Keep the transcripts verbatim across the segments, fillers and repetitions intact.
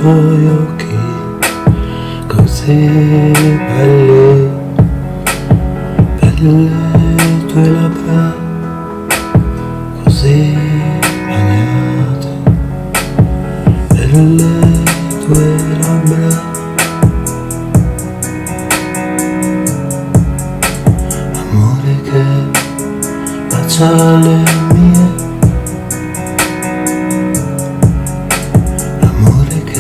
tuoi occhi così belli, per le tue labbra così bagnate, per le tue labbra. Amore che bacia le mie, amore che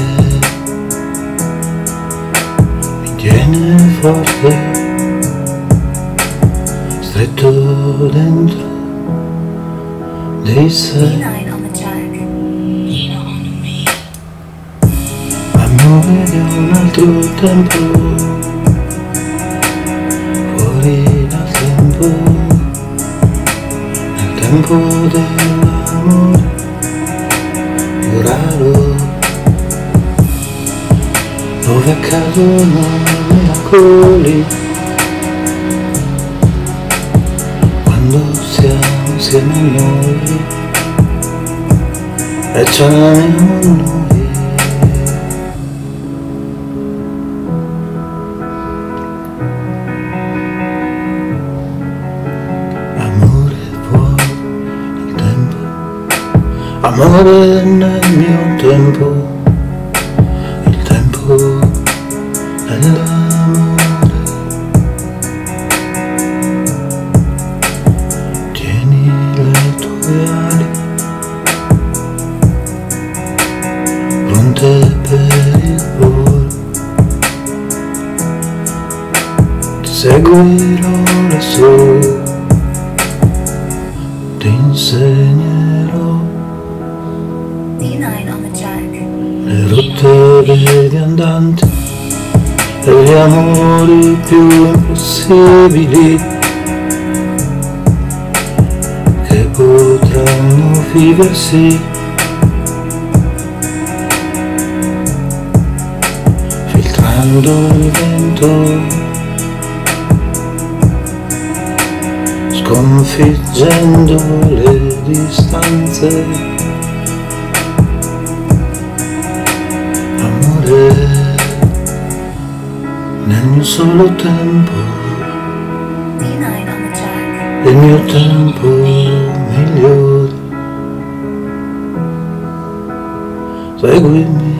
mi tiene forte, stretto dentro di sé. Amore di un altro tempo, fuori dal tempo, nel tempo dell'amore più raro, dove accadono miracoli, quando siamo insieme a noi e ci amiamo noi. Amore nel mio tempo, il tempo dell'amore. Tieni le tue ali pronte per il volo, ti seguirò lassù, ti insegnerò le rotte dei viandanti e gli amori più impossibili che potranno viversi filtrando il vento, sconfiggendo le distanze. Nel mio solo tempo, il mio tempo migliore, seguimi.